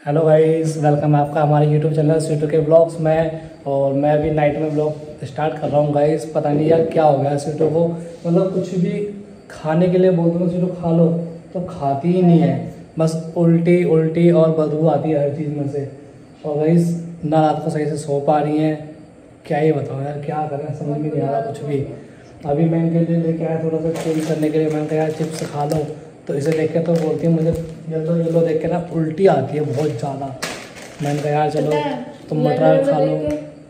Hello guys, welcome आपका हमारे YouTube channel Sweetu के ब्लॉग्स में। और मैं अभी नाइट में ब्लॉग स्टार्ट कर रहा हूँ गाइस। पता नहीं यार क्या हो गया स्वीटू को, मतलब कुछ भी खाने के लिए बोल दो स्वीटू खा लो तो खाती ही नहीं है, बस उल्टी उल्टी और बदबू आती है हर चीज़ में से। और गाइस ना रात को सही से सो पा रही हैं, क्या ही बताऊँ यार, क्या करें समझ में नहीं आ रहा कुछ भी। अभी मैं इनके लिए लेके आया थोड़ा सा चेंज करने के लिए, मैंने कहा यार चिप्स खा लो, तो इसे देख के तो बोलती है मुझे येलो येलो देख के ना उल्टी आती है बहुत ज़्यादा। मैंने कहा यार चलो तुम मटर खा लो।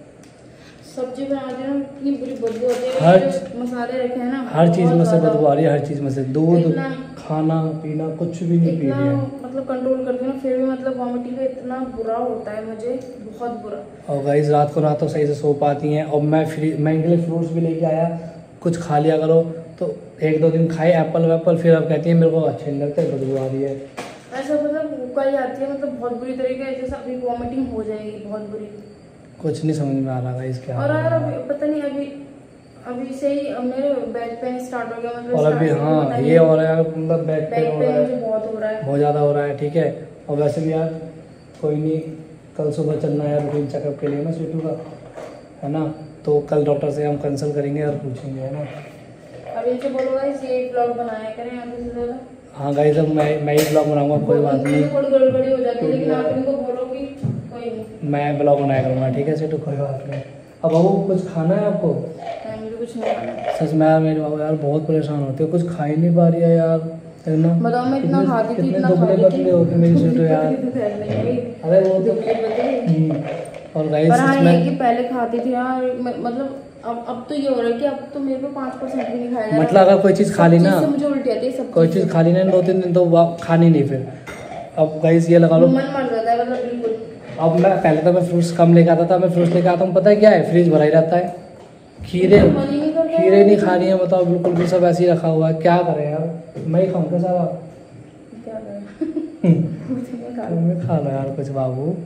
सब्जी बनाते हैं इतनी बुरी बदबू आती है, हर मसाले रखे हैं ना, हर चीज़ में से बदबू आ रही है, हर चीज़ में से। दूध खाना पीना कुछ भी नहीं पी रही है, मतलब कंट्रोल करती हूँ फिर भी मतलब वॉमिटिंग का इतना बुरा होता है मुझे, बहुत बुरा। और गाइस रात को ना तो सही से सो पाती हैं। और मैं इनके लिए फ्रूट्स भी लेके आया, कुछ खा लिया करो, तो एक दो दिन खाए एप्पल वेप्पल, फिर अब कहती है मेरे को अच्छे नहीं लगते, बदबू आ रही है। ऐसा मतलब उकाई आती है, मतलब बहुत बुरी तरीके से, जैसे अभी वॉमिटिंग हो जाएगी बहुत बुरी। कुछ नहीं समझ में आ रहा गाइस क्या। और यार अभी पता नहीं, अभी से ही मेरे बैक पेन स्टार्ट हो गया, मतलब और अभी हाँ ये हो रहा है मतलब बैक पेन हो रहा है, मुझे बहुत हो रहा है, बहुत ज़्यादा हो रहा है। ठीक है, और वैसे भी यार कोई नहीं, कल सुबह चलना है रूटीन चेकअप के लिए ना स्वीटू का, है ना। तो कल डॉक्टर से हम कंसल्ट करेंगे और पूछेंगे, है ना। अब इनसे बोलो गाइस ये ब्लॉग बनाया करें आगे से ज़्यादा। हाँ गाइस, अब मैं ही ब्लॉग बनाऊंगा, कोई बात नहीं। थोड़ी गड़बड़ी हो जाती है, लेकिन आप इनको बोलो कि कोई नहीं, मैं ब्लॉग बनाया करूँगा, ठीक है स्वीटू, कोई बात नहीं। अब बाबू कुछ खाना है आपको? मुझे कुछ नहीं खाना। सच में यार मेरी बाबू यार बहुत परेशान होती है, कुछ खा ही नहीं पा रही है यार, है ना। बताओ मैं इतना खाती थी, इतना दुबले पतले होती मेरी स्वीटू यार। अरे वो तो और गाइस सच में पहले खाती थी यार, मतलब अब तो ये हो रहा है कि अब तो मेरे को 5% भी नहीं खाया जा रहा। मतलब अगर कोई चीज़ खा ली ना, मुझे उल्टी आती है सब, कोई चीज़ खा ली ना 2-3 दिन तो खानी नहीं फिर। अब गाइस ये लगा लो, मन मर जाता है मतलब बिल्कुल। अब मैं पहले तो मैं फ्रूट्स कम लेके आता था, मैं फ्रूट्स लेके आता हूँ, पता है क्या है, फ्रिज भरा ही रहता है। खीरे नहीं खा रही है, बताओ, बिल्कुल भी सब ऐसे ही रखा हुआ है। क्या करें यार, मैं ही खाऊंगा सारा, क्या करें मैं खा लो यार कुछ बाबू।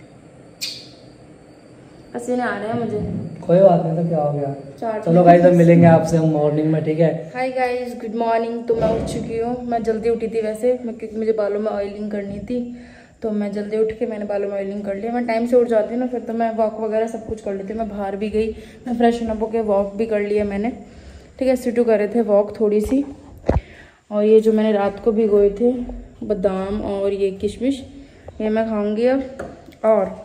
पसीने आ रहे हैं मुझे। कोई बात नहीं, तो क्या हो गया। चलो गाइस अब मिलेंगे आपसे हम मॉर्निंग में, ठीक है। Hi guys, good morning. तो मैं उठ चुकी हूँ, मैं जल्दी उठी थी वैसे, क्योंकि मुझे बालों में ऑयलिंग करनी थी, तो मैं जल्दी उठ के मैंने बालों में ऑयलिंग कर लिया। मैं टाइम से उठ जाती हूँ ना, फिर तो मैं वॉक वगैरह सब कुछ कर लेती हूँ। मैं बाहर भी गई, मैं फ्रेश अप होकर वॉक भी कर लिया मैंने, ठीक है। स्वीटू कर रहे थे वॉक थोड़ी सी, और ये जो मैंने रात को भिगोए थे बादाम और ये किशमिश, ये मैं खाऊंगी अब। और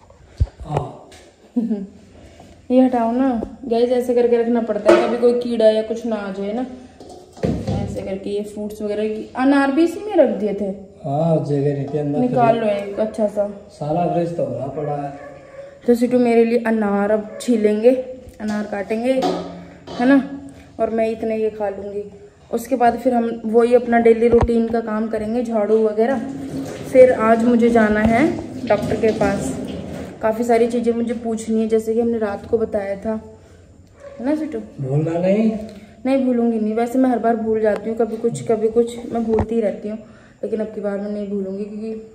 ये हटाओ ना गाइस, ऐसे करके रखना पड़ता है, कभी कोई कीड़ा या कुछ ना आ जाए ना, ऐसे करके। ये फ्रूट्स वगैरह की अनार भी इसी में रख दिए थे, हाँ जगह नहीं थी अंदर, निकाल लो एक अच्छा सा, सारा फ्रिज तो भरा पड़ा है। तो सिटू मेरे लिए अनार अब छीलेंगे, अनार काटेंगे, है ना, और मैं इतने ये खा लूँगी। उसके बाद फिर हम वही अपना डेली रूटीन का काम करेंगे, झाड़ू वगैरह। फिर आज मुझे जाना है डॉक्टर के पास, काफ़ी सारी चीज़ें मुझे पूछनी है, जैसे कि हमने रात को बताया था, है ना सिटू। भूलना नहीं भूलूंगी नहीं, वैसे मैं हर बार भूल जाती हूँ, कभी कुछ मैं भूलती ही रहती हूँ, लेकिन अब की बार मैं नहीं भूलूंगी,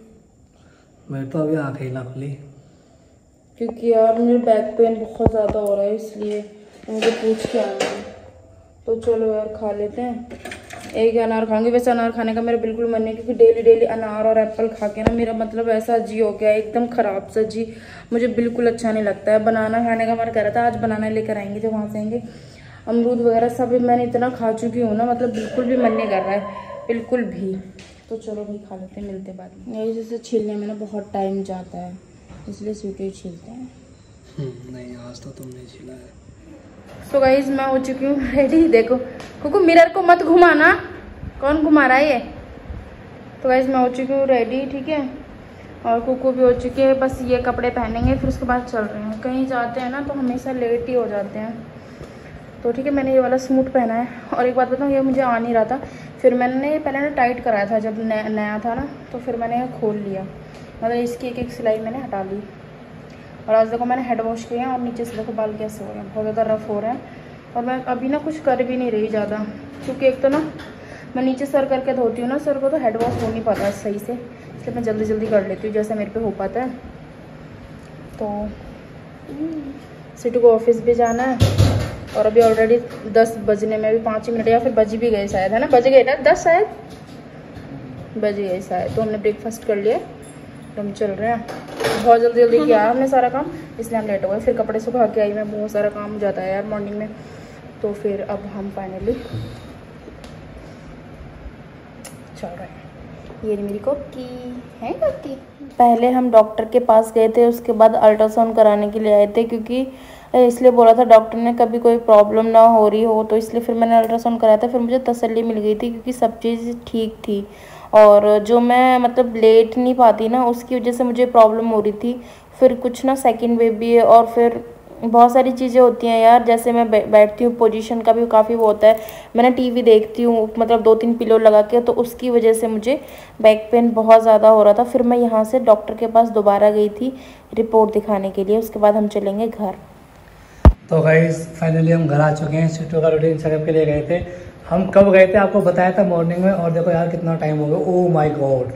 मैं तो अभी आँखें ही ना खुली, क्योंकि यार मुझे बैक पेन बहुत ज़्यादा हो रहा है, इसलिए मुझे पूछ के आना है। तो चलो यार खा लेते हैं, एक अनार खाऊंगी। वैसे अनार खाने का मेरा बिल्कुल मन नहीं, क्योंकि डेली अनार और एप्पल खा के ना मेरा मतलब ऐसा जी हो गया एकदम ख़राब सा जी, मुझे बिल्कुल अच्छा नहीं लगता है। बनाना खाने का मन कर रहा था, आज बनाना लेकर आएंगे जब वहाँ से आएंगे। अमरूद वगैरह सब मैंने इतना खा चुकी हूँ ना, मतलब बिल्कुल भी मन नहीं कर रहा है, बिल्कुल भी। तो चलो भाई खा लेते हैं, मिलते बाद में। यही जैसे छीलने में ना बहुत टाइम जाता है, इसलिए स्वीटू ही छीलते हैं। नहीं आज तो तुमने छीला है। सो गाइस मैं हो चुकी हूँ रेडी। देखो कुकू, मिरर को मत घुमाना, कौन घुमा रहा है ये। तो गाइस मैं हो चुकी हूँ रेडी, ठीक है, और कुकू भी हो चुकी है। बस ये कपड़े पहनेंगे, फिर उसके बाद चल रहे हैं। कहीं जाते हैं ना तो हमेशा लेट ही हो जाते हैं, तो ठीक है। मैंने ये वाला सूट पहना है, और एक बात बताऊँ, ये मुझे आ नहीं रहा था, फिर मैंने पहले ना टाइट कराया था जब नया था ना, तो फिर मैंने खोल लिया, मतलब इसकी एक सिलाई मैंने हटा ली। और आज देखो मैंने हेड वॉश किए हैं, और नीचे से देखो बाल कैसे हो रहे हैं, बहुत ज़्यादा रफ हो रहे हैं। और मैं अभी ना कुछ कर भी नहीं रही ज़्यादा, क्योंकि एक तो ना मैं नीचे सर करके धोती हूँ ना, सर को तो हेड वॉश हो नहीं पाता सही से, इसलिए मैं जल्दी कर लेती हूँ जैसे मेरे पे हो पाता है। तो सिटू को ऑफिस भी जाना है, और अभी ऑलरेडी 10 बजने में भी 5 मिनट, या फिर बज भी गए शायद, है ना, बज गए ना 10 शायद, बज गए शायद। तो हमने ब्रेकफास्ट कर लिया, हम चल रहे हैं। बहुत जल्दी जल्दी किया हमने सारा काम, इसलिए हम लेट हो गए। फिर कपड़े सुखा के आई मैं, बहुत सारा काम हो जाता है यार मॉर्निंग में। तो फिर अब हम फाइनली चल रहे हैं। ये मेरी कोकी है। कोकी पहले हम डॉक्टर के पास गए थे, उसके बाद अल्ट्रासाउंड कराने के लिए आए थे, क्योंकि इसलिए बोला था डॉक्टर ने कभी कोई प्रॉब्लम ना हो रही हो, तो इसलिए फिर मैंने अल्ट्रासाउंड कराया था। फिर मुझे तसल्ली मिल गई थी, क्योंकि सब चीज़ ठीक थी। और जो मैं मतलब लेट नहीं पाती ना, उसकी वजह से मुझे प्रॉब्लम हो रही थी। फिर कुछ ना सेकंड बेबी है, और फिर बहुत सारी चीज़ें होती हैं यार, जैसे मैं बैठती हूँ, पोजीशन का भी काफ़ी वो होता है। मैंने टीवी देखती हूँ मतलब 2-3 पिलो लगा के, तो उसकी वजह से मुझे बैक पेन बहुत ज़्यादा हो रहा था। फिर मैं यहाँ से डॉक्टर के पास दोबारा गई थी रिपोर्ट दिखाने के लिए। उसके बाद हम चलेंगे घर। तो गाइस फाइनली हम घर आ चुके हैं। सीटों का रूटीन चेकअप के लिए गए थे। हम कब गए थे आपको बताया था मॉर्निंग में, और देखो यार कितना टाइम हो गया। ओह माय गॉड,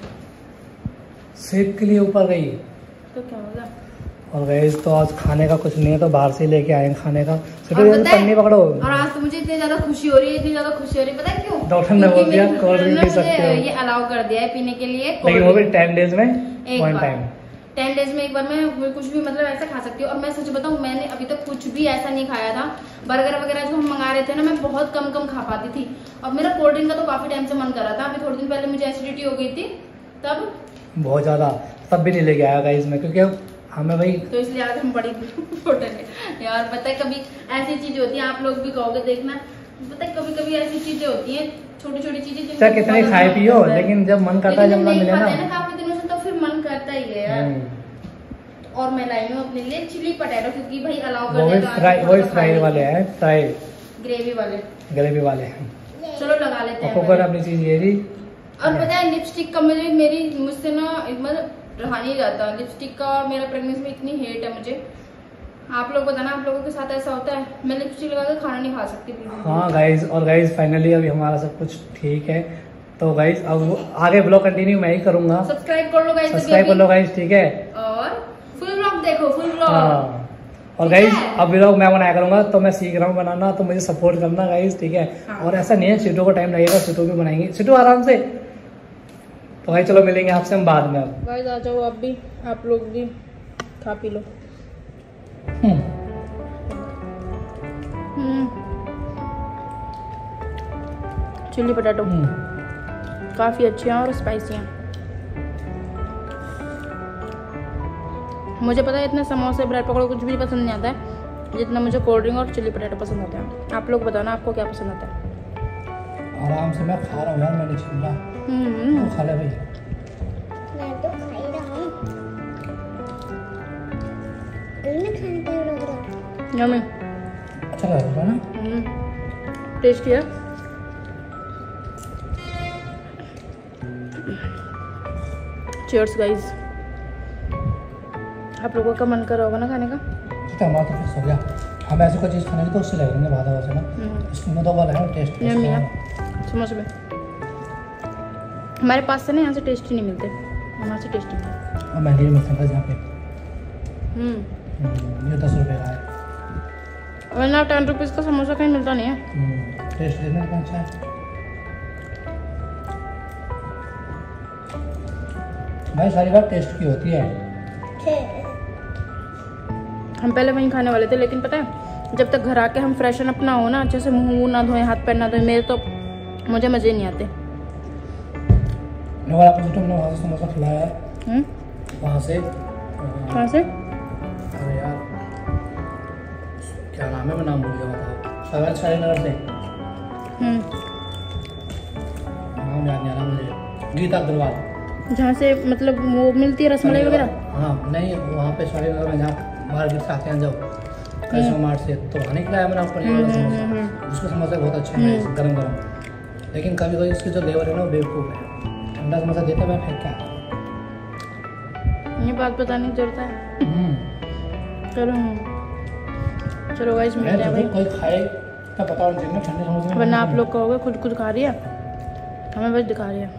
सेब के लिए ऊपर गई तो क्या होगा। और गाइस तो आज खाने का कुछ नहीं है, तो बाहर से ही लेके आए खाने का। पन्नी पकड़ो। और आज तो मुझे इतनी ज्यादा खुशी हो रही है, इतनी ज्यादा खुशी हो रही है, पता है क्यों? डॉक्टर ने बोल दिया कोल्ड ड्रिंक पी सकते हो, ये अलाउ कर दिया है पीने के लिए, लेकिन वो भी 10 डेज में वन टाइम। 10 डेज में एक बार मैं कुछ भी मतलब ऐसा खा सकती हूँ। और मैं सच बताऊँ, मैंने अभी तक कुछ भी ऐसा नहीं खाया था। बर्गर वगैरह जो हम मंगा रहे थे ना, मैं बहुत कम खा पाती थी। और मेरा कोल्ड ड्रिंक का तो काफी टाइम से मन कर रहा था। अभी थोड़े दिन पहले मुझे एसिडिटी हो गई थी, तब बहुत ज्यादा, तब भी नहीं लेके आया गाइस में, क्योंकि हमें भाई, तो इसलिए आज हम बड़ी होटल है यार। पता है कभी ऐसी चीजें होती हैं, आप लोग भी कहोगे देखना, पता है कभी ऐसी चीजें होती हैं, छोटी छोटी चीजें, चाहे कितने खाए पियो, लेकिन जब मन करता है, जब ना मिले ना काफी दिनों से, तो फिर मन करता ही है यार। और मैं लाई हूँ अपने लिए चिली पटेटो, क्योंकि भाई अलाउ कर वही फ्राई वाले हैं, फ्राई ग्रेवी वाले हैं। चलो लगा लेते हैं। कुकर अपनी चीज ये थी। और पता है लिपस्टिक का मुझसे ना मतलब रहा नहीं जाता लिपस्टिक का। मेरा प्रेगनेंसी में इतनी हेट है मुझे। आप लोग बताना, आप लोगों के साथ ऐसा होता है? मैं लिपस्टिक लगा के खाना नहीं खा सकती। हाँ गाइज, और गाइज फाइनली अभी हमारा सब कुछ ठीक है। तो गाइज अब आगे ब्लॉग कंटिन्यू मैं ही करूंगा। सब्सक्राइब कर लो गाइज, सब्सक्राइब कर लो गाइज, ठीक है। और फुल ब्लॉग देखो, फुल ब्लॉग। हाँ, और गाइज अब ब्लॉग मैं बनाया करूंगा, तो मैं सीख रहा हूँ बनाना, तो मुझे सपोर्ट करना गाइज, ठीक है। हाँ। और ऐसा नहीं है सीटों को टाइम लगेगा, सीटों भी बनाएंगे, सीटों आराम से। तो भाई चलो मिलेंगे आपसे हम बाद में। अब गाइस आ जाओ, आप भी, आप लोग भी खा पी लो। चिली पटेटो काफी अच्छे हैं और स्पाइसी हैं। मुझे पता है इतने समोसे ब्रेड पकौड़े कुछ भी पसंद नहीं आता है, जितना मुझे कोल्ड ड्रिंक और चिली पटेटो पसंद होते हैं। आप लोग बताना आपको क्या पसंद आता है। आराम से मैं खा रहा हूँ यार, मैंने छीन रहा। तो खा ले भाई। मैं तो खा ही रहा हूँ। खाने का लग रहा है। यम्मी, अच्छा लग रहा है ना? टेस्टी है। Cheers guys. आप लोगों का मन कर रहा होगा ना खाने का? हमारा तो फिक्स हो गया। हम ऐसी कोई चीज़ खाने की तो उससे ले लेंगे बाद में। इसमें तो वाला है टेस्ट। यम्मी है समोसे में। हमारे पास से ना यहाँ से टेस्टी नहीं मिलते, हमारे से टेस्टी मिलते हैं। और महंगे मिलते हैं यहाँ पे। ये 10 रुपये का है, वरना 10 रुपीज़ का समोसा कहीं मिलता नहीं है। टेस्ट देखने का अच्छा है भाई, सारी बात टेस्ट की होती है। हम पहले वहीं खाने वाले थे, लेकिन पता है जब तक घर आके हम फ्रेशन अपना हो ना, अच्छे से मुंह ना धोएं, हाथ पैर ना धोएं, मेरे तो मुझे मज़े नहीं आते। आपने तुमने वहाँ से समोसा खिलाया है? वहाँ से? कहाँ से? अरे यार क्या नाम है, मैं नाम भूल गया, बताओ। शाहीनगर से। नाम याद नहीं आ रहा मुझे। गीता अग्रवाल, जहाँ से मतलब वो मिलती है रसमलाई वगैरह। हाँ नहीं, वहाँ पे शाहीनगर में जहाँ मार्केट से आते हैं जब कैसो मार्ट से, तो वहाँ खिलाया मैंने आपको समोसा। उसके समोसे बहुत अच्छे हैं गरम गरम, लेकिन कभी कभी उसकी जो लेवर है ना वो बेवकूफ़ है। ठंडा समोसा देते मैं फेंक क्या। ये बात बताने की जरूरत है। चलो गाइस मिलते हैं भाई। कोई खाए क्या पता नहीं ठंडे समोसे, वरना आप लोग कहोगे खुद खा रही है, हमें बस दिखा रही है।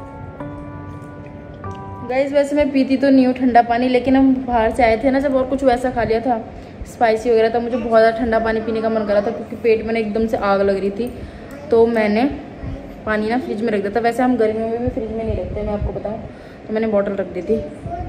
गाइस वैसे मैं पीती तो नहीं हूँ ठंडा पानी, लेकिन हम बाहर से आए थे ना जब, और कुछ वैसा खा लिया था स्पाइसी वगैरह, तो मुझे बहुत ज़्यादा ठंडा पानी पीने का मन कर रहा था, क्योंकि पेट में एकदम से आग लग रही थी। तो मैंने पानी ना फ्रिज में रख देता। वैसे हम गर्मियों में भी फ्रिज में नहीं रखते, मैं आपको बताऊँ, तो मैंने बॉटल रख दी थी।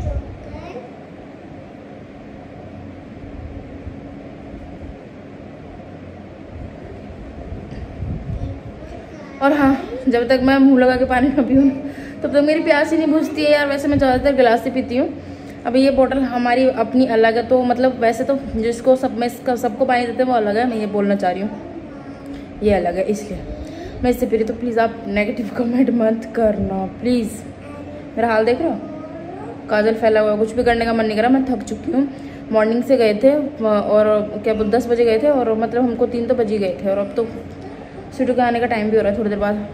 और हाँ, जब तक मैं मुँह लगा के पानी ना पीऊँ तब तक मेरी प्यास ही नहीं बुझती है यार। वैसे मैं ज़्यादातर गिलास से पीती हूँ। अभी ये बोतल हमारी अपनी अलग है, तो मतलब वैसे तो जिसको सब में सबको पानी देते हैं वो अलग है, मैं ये बोलना चाह रही हूँ, ये अलग है, इसलिए मैं इससे पी रही। तो प्लीज़ आप नेगेटिव कमेंट मत करना प्लीज़। मेरा हाल देख रहे हो, काजल फैला हुआ, कुछ भी करने का मन नहीं करा। मैं थक चुकी हूँ। मॉर्निंग से गए थे और क्या 10 बजे गए थे और मतलब हमको 3 तो बज ही गए थे, और अब तो सीटू के आने का टाइम भी हो रहा है थोड़ी देर बाद।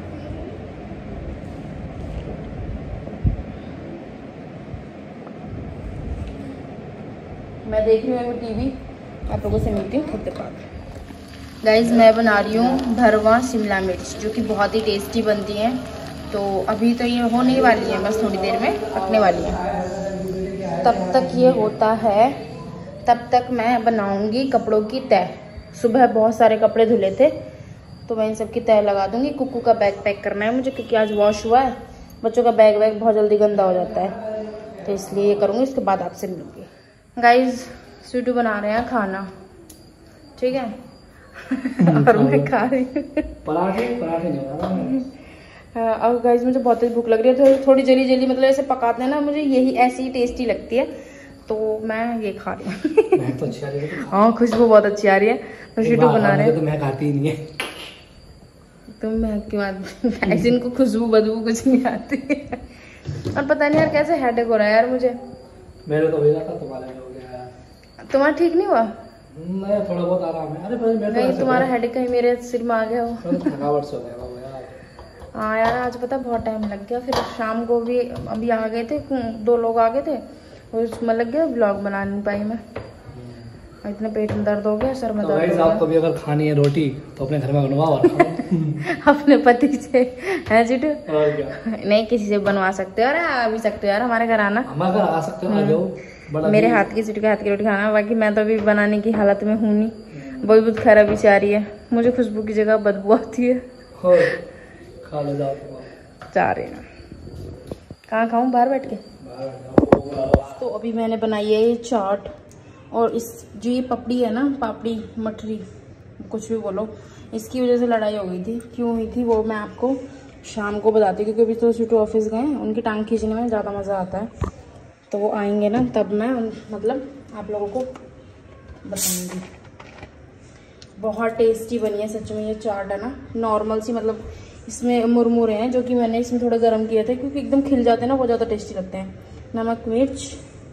मैं देख रही हूँ टीवी, आप लोगों से मिलती हूँ थोड़ी देर बाद। गाइज मैं बना रही हूँ भरवा शिमला मिर्च, जो कि बहुत ही टेस्टी बनती है। तो अभी तो ये होने वाली है, बस थोड़ी देर में पकने वाली है। तब तक ये होता है, तब तक मैं बनाऊँगी कपड़ों की तह। सुबह बहुत सारे कपड़े धुले थे, तो मैं इन सब की तह लगा दूँगी। कुक्कू का बैग पैक करना है मुझे, क्योंकि आज वॉश हुआ है। बच्चों का बैग वैग बहुत जल्दी गंदा हो जाता है, तो इसलिए ये करूँगी। इसके बाद आपसे मिलूँगी। गाइज स्वीटू बना रहे हैं खाना, ठीक है और मैं खा रही हूँ पराठे नहीं। और गाइज मुझे बहुत तेज भूख लग रही है। थोड़ी जली जली मतलब ऐसे पकाते हैं ना, मुझे यही ऐसी ही टेस्टी लगती है, तो मैं ये खा रही हूँ। तो अच्छी आ रही है। हाँ, खुशबू बहुत अच्छी आ रही है। तो स्वीटू बना रहे हैं। तो मैं खाती ही नहीं है। तुम महक की बात ऐसे, इनको खुशबू बदबू कुछ नहीं आती है। और पता नहीं यार कैसे हेडेक हो रहा है यार मुझे। मेरे तो हो जाता, तुम्हारा हो गया। तुम्हारा ठीक नहीं हुआ? नहीं, थोड़ा बहुत आराम है। अरे नहीं, तुम्हारा हेडेक कहीं मेरे सिर में आ गया हो। थकावट से हो गया यार। हाँ यार, आज पता बहुत टाइम लग गया। फिर शाम को भी अभी आ गए थे, 2 लोग आ गए थे, उसमें लग गया, ब्लॉग बना नहीं पाई मैं। इतना पेट में दर्द हो गया, सर में दर्द हो गया। आपको भी अगर खानी है रोटी तो अपने घर में बनवाओ अपने पति से, है जीटू? और क्या? नहीं, किसी से बनवा सकते हो। अरे आ भी सकते हो यार, हमारे घर आना। हमारे घर आ सकते हो, आ जाओ। मेरे हाथ की, जीटू के हाथ की रोटी खाना। बाकी मैं तो अभी बनाने की हालत में हूँ नहीं, बहुत खराब भी आ रही है मुझे। खुशबू की जगह बदबू आती है। खा लो, जाओ जा रहे हैं। कहाँ खाऊं? बाहर बैठ के। तो अभी मैंने बनाई है ये चाट, और इस जो ये पपड़ी है ना, पापड़ी मठरी कुछ भी बोलो, इसकी वजह से लड़ाई हो गई थी। क्यों हुई थी वो मैं आपको शाम को बताती हूँ, क्योंकि अभी तो सीटू ऑफिस गए हैं। उनकी टांग खींचने में ज़्यादा मज़ा आता है, तो वो आएंगे ना तब मैं मतलब आप लोगों को बताऊँगी। बहुत टेस्टी बनी है सच में ये चाट है ना। नॉर्मल सी मतलब इसमें मुरमुरे हैं, जो कि मैंने इसमें थोड़ा गर्म किए थे, क्योंकि एकदम खिल जाते हैं ना, बहुत ज़्यादा टेस्टी लगते हैं। नमक मिर्च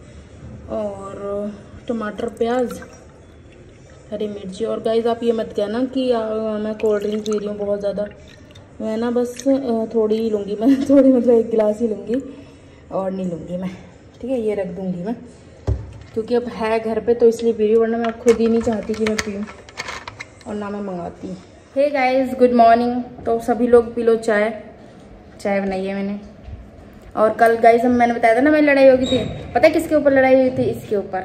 और टमाटर प्याज हरी मिर्ची। और गाइस आप ये मत कहना कि मैं कोल्ड ड्रिंक पी रही हूँ बहुत ज़्यादा। मैं ना बस थोड़ी ही लूँगी मैं, थोड़ी मतलब 1 गिलास ही लूँगी और नहीं लूँगी मैं, ठीक है? ये रख दूँगी मैं, क्योंकि अब है घर पे तो इसलिए पी रही हूँ, वरना मैं खुद ही नहीं चाहती कि मैं पीऊँ और ना मैं मंगाती हूँ। Hey guys, good morning. तो सभी लोग पी लो चाय। चाय बनाई है मैंने। और कल गाइस मैंने बताया था ना मेरी लड़ाई हो गई थी। पता है किसके ऊपर लड़ाई हुई थी? इसके ऊपर।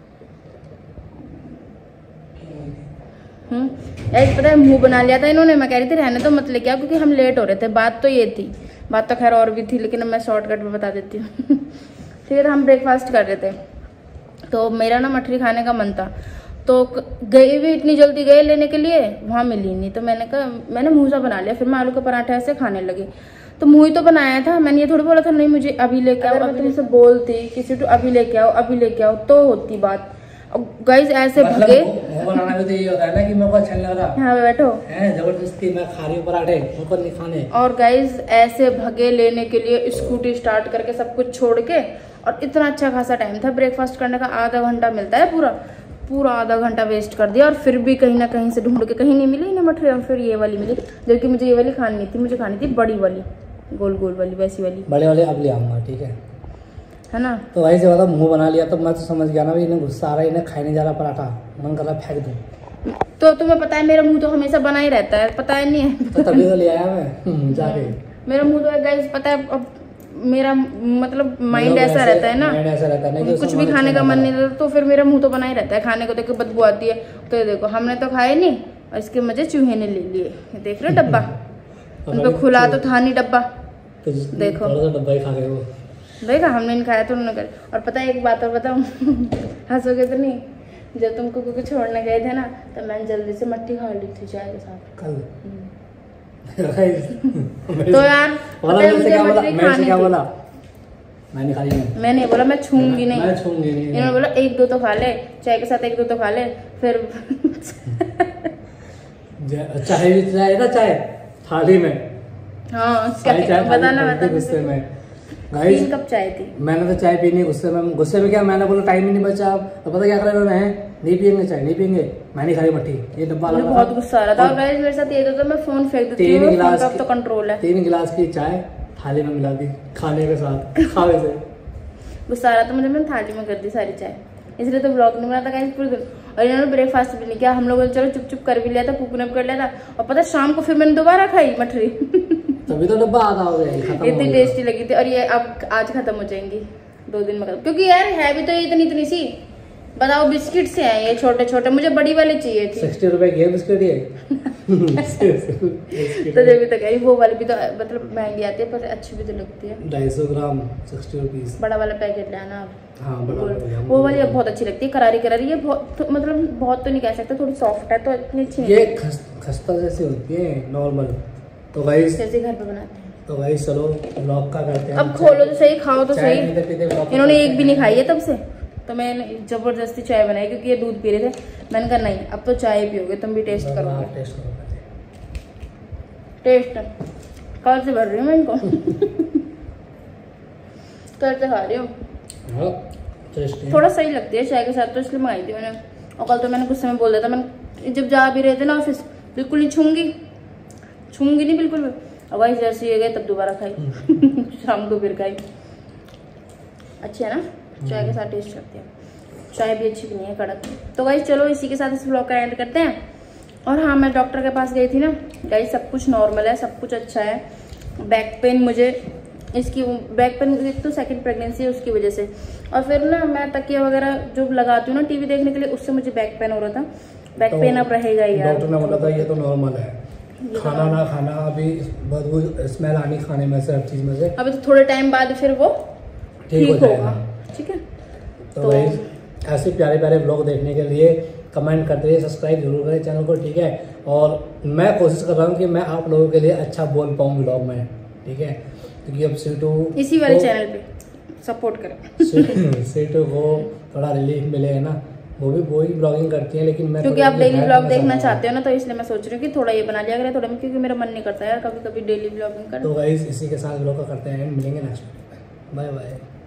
गाइस पता है मुंह बना लिया था इन्होंने। मैं कह रही थी रहने तो मत लेके आओ, क्योंकि हम लेट हो रहे थे। बात तो ये थी, बात तो खैर और भी थी, लेकिन मैं शॉर्टकट में बता देती हूँ। ठीक है, हम ब्रेकफास्ट कर रहे थे, तो मेरा ना मठरी खाने का मन था, तो गए भी इतनी जल्दी गए लेने के लिए, वहाँ मिली नहीं। तो मैंने कहा, मैंने मुँह सा बना लिया। फिर मैं आलू के पराठे ऐसे खाने लगी, तो मुँह ही तो बनाया था मैंने। ये थोड़ी बोला था नहीं मुझे अभी लेके आओ। अगर मैं तुमसे बोलती किसी तो अभी लेके आओ, अभी लेके आओ, तो होती बात। गाइस ऐसे मतलब भगे। बनाना भी तो ये होता है ना कि मेरे को अच्छा नहीं लग रहा। हाँ बैठो। है जबरदस्ती मैं खा रही हूँ पराठे, उनको नहीं खाने। और गाइस ऐसे भगे लेने के लिए, स्कूटी स्टार्ट करके सब कुछ छोड़ के। और इतना अच्छा खासा टाइम था ब्रेकफास्ट करने का, आधा घंटा मिलता है, पूरा आधा घंटा वेस्ट कर दिया। और फिर भी कहीं ना कहीं से ढूंढ के कहीं नहीं मिली ना मठरी। और फिर ये वाली मिली, जबकि मुझे ये वाली खानी नहीं थी, मुझे खानी थी बड़ी वाली, गोल गोल वाली, वैसी वाली। बड़े वाले अब ले आऊंगा, ठीक है ना? तो वही से वाला मुंह बना लिया, तो मैं तो समझ गया ना भाई इन्हें गुस्सा आ रहा है, इन्हें खाई नहीं जा रहा पराठा, मन कर रहा फेंक दूं। तो तुम्हें पता है मेरा मुंह तो हमेशा बना ही रहता है, पता है नहीं है? तो तभी तो ले आया मैं जाके। मेरा मुंह तो गाइस पता है, अब मेरा मतलब माइंड ऐसा रहता है ना, ऐसा रहता है ना, कुछ भी खाने का मन नहीं रहता, तो फिर मेरा मुंह तो बना ही रहता है। खाने को देख के बदबू आती है, तो ये देखो हमने तो खाए नहीं और इसके मजे चूहे ने ले लिए। देख रहे हो डब्बा, उनको खुला तो था नहीं डब्बा, तो देखो। थोड़ा सा डब्बा ही खा गए वो। देखा हमने नहीं खाया तो उन्होंने कर। और पता है एक बात और बताऊं हंसोगे तो नहीं, जब तुम कुकू को छोड़ने गए थे ना तो मैंने जल्दी से मट्टी खा ली थी चाय के साथ कल। तो यार पता है मुझे मट्टी खानी थी। बोला मैंने खाई नहीं। मैं नहीं बोला मैं छूंगी नहीं, मैं छूंगी नहीं। इन्होंने बोला 1-2 तो खा ले चाय के साथ, 1-2 तो खा ले फिर चाय भी चाय ना, चाय थाली में। हाँ चाय बताना गुस्से में 3 कप चाय थी। मैंने तो चाय पीनी गुस्से में क्या, मैंने बोला टाइम ही नहीं बचा। अब पता क्या कर रहे हैं, नहीं पियेंगे चाय, नहीं पियेंगे, मैं नहीं खाई मट्टी। ये डब्बा मुझे बहुत गुस्सा आ रहा था और गाइस मेरे साथ ये तो मैं फोन फेंक देती हूँ, फोन तो कंट्रोल है। 3 गिलास की चाय थाली में मिला दी खाने के साथ, खावे से गुस्सा आ रहा था मुझे, मैंने थाली में कर दी सारी चाय, इसलिए तो ब्लॉग नहीं बना था गाइस पूरे दिन। और इन्होंने ब्रेकफास्ट भी नहीं किया, हम लोगों ने चलो चुप चुप कर भी लिया था, कुकू ने भी कर लिया था। और पता शाम को फिर मैंने दोबारा खाई मठरी तभी तो डब्बा आधा हो गया, इतनी टेस्टी लगी थी। और ये अब आज खत्म हो जाएंगी 2 दिन में खत्म, क्योंकि यार है भी तो ये इतनी सी, बताओ बिस्किट से हैं ये छोटे छोटे, मुझे बड़ी वाली चाहिए थी। 60 रुपए की बिस्किट ये तो जब तक आई वो वाली भी तो मतलब महंगी आती है पर अच्छी भी तो लगती है। 250 ग्राम 60 रुपीज। बड़ा वाला पैकेट लेना आप। हाँ बड़ा वाला वो वाली बहुत अच्छी लगती है, करारी करारी। ये बहुत मतलब बहुत तो नहीं कह सकते, थोड़ी सॉफ्ट है तो इतनी अच्छी नहीं। ये खस्ता जैसी होती है नॉर्मल। तो गाइस जैसे घर पे बनाते हैं। तो गाइस चलो व्लॉग का करते हैं। अब खोलो तो सही, खाओ तो सही। इन्होंने इन्होंने एक भी नहीं खाई है तब से, तो मैंने जबरदस्ती चाय बनाई क्योंकि ये दूध पी रहे थे। मैंने कहा नहीं अब तो चाय पियोगे तुम भी, टेस्ट करो। टेस्ट कल से भर रही हूँ मैं इनको कल से खा रही हूँ। थोड़ा सही लगती है चाय के साथ तो इसलिए मंगाई थी मैंने। और कल तो मैंने गुस्से में बोल दिया था, मैंने जब जा भी रहे थे ना ऑफिस, बिल्कुल नहीं छूंगी नहीं बिल्कुल भी। और वही जैसे ही गए तब दोबारा खाई शाम को फिर खाई। अच्छी है ना चाय के साथ, टेस्ट लगती है। चाय भी अच्छी बनी है कड़क। तो गाइस चलो इसी के साथ इस व्लॉग का एंड करते हैं। और हाँ मैं डॉक्टर के पास गई थी ना गाइस, सब कुछ नॉर्मल है, सब कुछ अच्छा है। बैक पेन मुझे इसकी बैक पेन एक तो 2nd प्रेगनेंसी है उसकी वजह से, और फिर ना मैं तकिया वगैरह जो लगाती हूँ ना टीवी देखने के लिए, उससे मुझे बैक पेन हो रहा था। बैक पेन अब रहेगा ही यार। डॉक्टर ने बोला था ये तो नॉर्मल है, खाना ना खाना, अभी बदबू स्मेल आनी खाने में से, हर चीज में से। अभी तो थोड़े टाइम बाद फिर वो ठीक होगा। ठीक है तो ऐसे प्यारे प्यारे ब्लॉग देखने के लिए कमेंट करते रहिए, सब्सक्राइब जरूर करें चैनल को, ठीक है। और मैं कोशिश कर रहा हूँ कि मैं आप लोगों के लिए अच्छा बोल पाऊँ ब्लॉग में, ठीक है, क्योंकि अब सीटू इसी वाले चैनल पे सपोर्ट करें सीटू को थोड़ा रिलीफ मिले ना, वो भी ब्लॉगिंग करती है, लेकिन मैं क्योंकि आप डेली ब्लॉग देखना चाहते हो ना, तो इसलिए मैं सोच रही हूँ कि थोड़ा ये बना लिया करें थोड़ा, क्योंकि मेरा मन नहीं करता यार कभी कभी डेली ब्लॉगिंग कर। तो गाइस इसी के साथ ब्लॉग का करते हैं, मिलेंगे नेक्स्ट वीडियो में, बाय बाय।